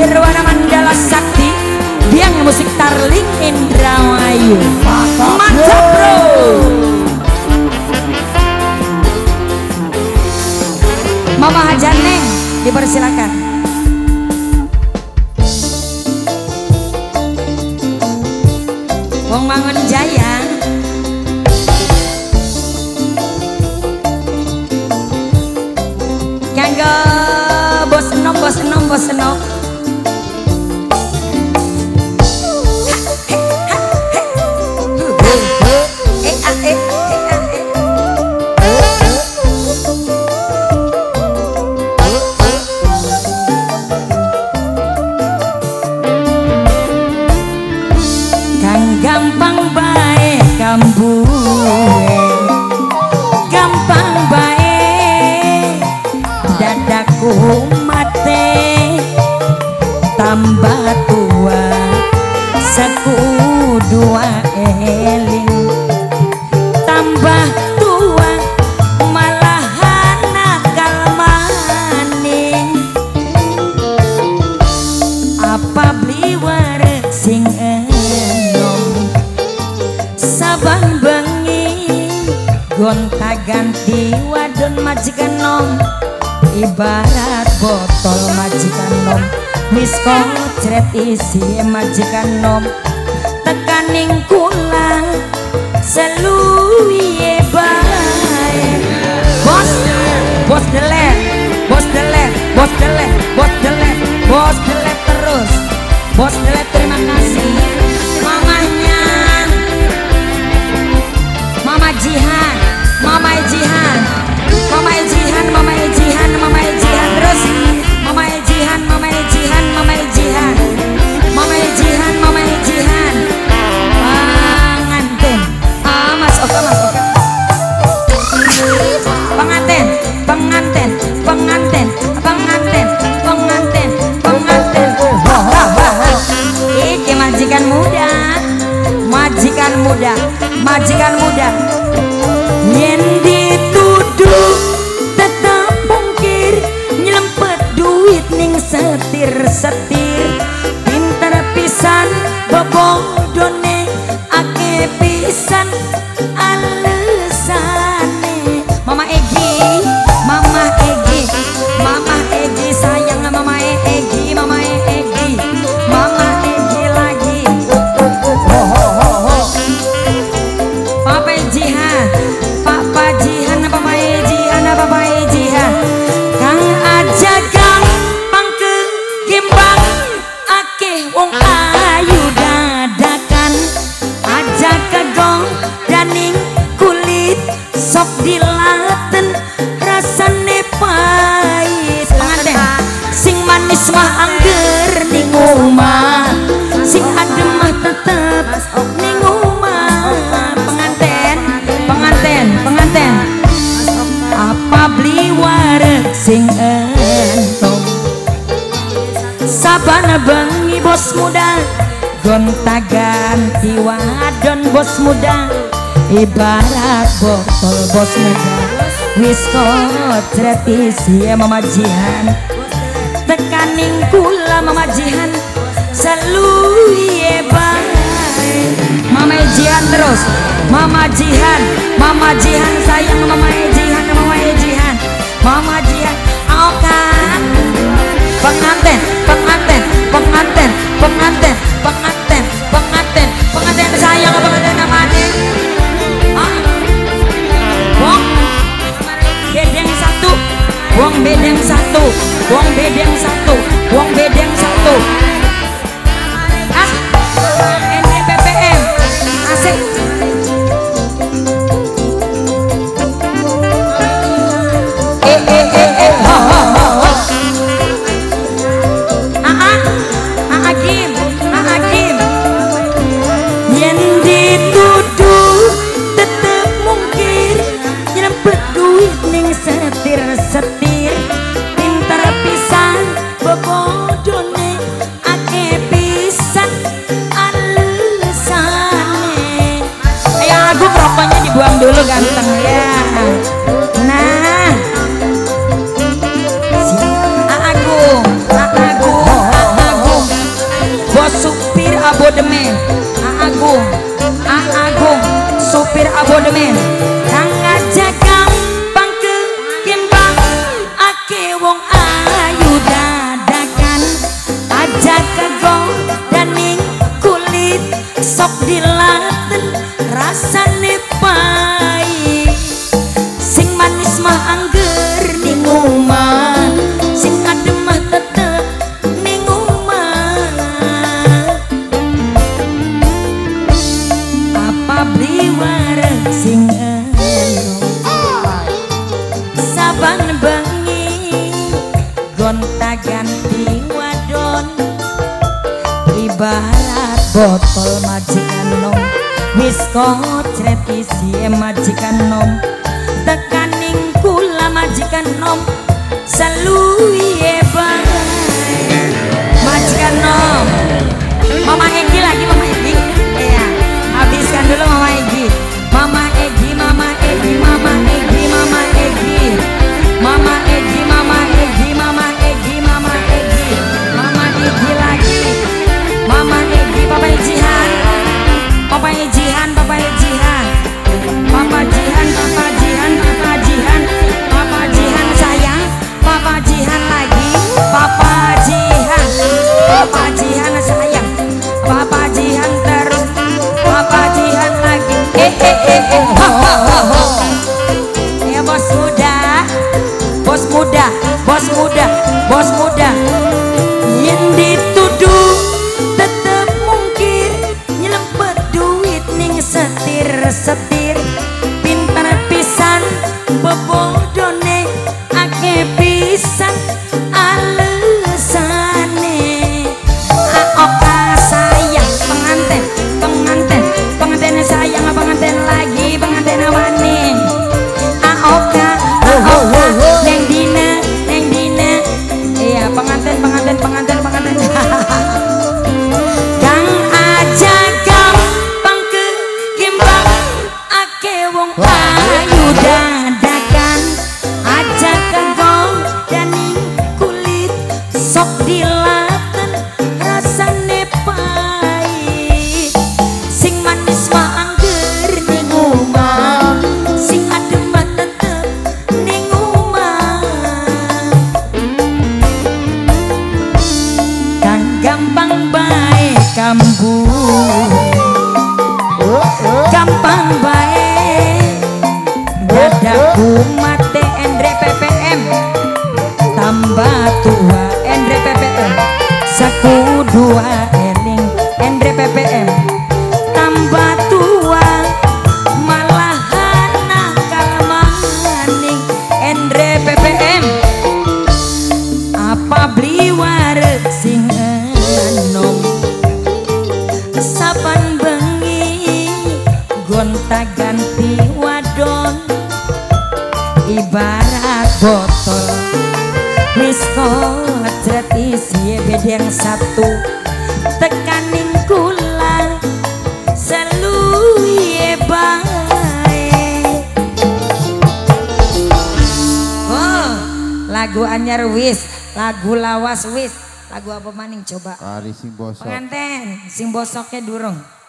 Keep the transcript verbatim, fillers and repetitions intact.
Nirwana Mandala Sakti Biang musik Tarling Indramayu. Mantap bro. Mama Hajar Neng dipersilakan. Wong Mangun Jaya. Kanggo bos enom bos enom bos enom. Gampang bae kambuhe, gampang bae dadaku mate, tambah tua sekudua eling, tambah tua malahan nakal maning, apa beli warak sing saban bengi gonta ganti wadon majikan nom, ibarat botol majikan nom, wis kocret isi majikan nom, tekaning kula seluwihe bae. Bos, bos delek, bos delek, bos delek, bos delek, bos delek terus, bos delek terima kasih. Mamanya Mama Jihan, Mama Jihan, Mama Jihan, Mama Jihan, Mama Jihan terus, Mama Jihan, Mama Jihan, Mama Jihan, Mama Jihan, Mama Jihan, pengantin, ah mas oke mas oke, pengantin, pengantin, pengantin, pengantin, pengantin, pengantin, iki majikan muda, majikan muda. Majikan muda yen dituduh tetap pungkir, nyelempet duit ning setir-setir, pinter pisan bobodone ake pisan alesane. Mama Egi, Mama Egi, Mama Egi sayang Mama Egi, Mama Egi, Mama Egi lagi. Papa Jihan, Papa Jihan, Papa Jihan, Papa Jihan, Kang aja gampang ke gimbang, akeh wong ayu dadakan, aja kegong daning kulit, sok dilaten rasane pahit. Pengantin, sing manis mah angger ning omah, sing adem mah tetep ning omah. Pengantin, apa beli warak sing entong, saban bengi bos muda gonta ganti wadon bos muda, ibarat botol bos muda, wis kocret isi Mama Jihan, tekaning kula Mama Jihan seluwihe bae. Mama Jihan terus, Mama Jihan, Mama Jihan sayang Mama Jihan, Mama Jihan, Mama Jihan. Oh kan, pengantin, pengantin, pengantin, pengantin, pengantin, pengantin, pengantin sayang pengantin namanya. Ah, wong bedeng satu, wong bedeng satu, wong bedeng satu, wong bedeng satu. Ah, N D P P M, asik. Eh eh eh eh, ho ho ho ho. Ah ah, ah Hakim, ah Hakim. Yen dituduh tetep mungkir, nyelempet duit ning setir-setir, pinter pisan bobodone ake pisan. gonta-ganti wadon ibarat botol majikan nom wis kocret isi majikan nom tekaning kula majikan nom seluye bae majikan nom. Mama Egi lagi Mama Egi ya habiskan dulu Mama Egi Mama Egi Mama Egi Mama Egi Mama Egi Mama Egi Mama Egi Mama Egi Mama Egi Mama Egi lagi Mama Egi Papa Jihan Papa Jihan Papa Jihan Papa Jihan Papa Jihan Papa Jihan Papa Jihan sayang Papa Jihan lagi Papa Jihan Papa Jihan sayang Papa Jihan terus Papa Jihan lagi eh eh eh eh ho ho ho ho ya bos muda bos muda bos muda bos muda yang dituduh tetep mungkir nyelempet duit ning setir setir pintar pisan bebodone ake pisan alesane aoka sayang penganten penganten penganten sayang penganten lagi penganten wani aoka aoka neng dina neng dina iya penganten penganten penganten penganten kang aja gampang ke gimbang ake wong ayu dadakan aja kagong daning kulit sok dilaten rasane pahit sing manis mah angger ning omah sing adem mah tetep ning omah kang gampang bae kambu gampang bae dadaku mate Endre P P M tambah tua Endre P P M saku dua eling Endre P P M tambah tua malahan nakal maning Endre P P M apa beli wareg sing enom saban bengi gonta-ganti wadon ibarat botol wis kocret isi bedeng satu tekaning kula seluye bae. Oh lagu anyar wis lagu lawas wis lagu apa maning coba Ari sing bosok penganten sing bosoknya durung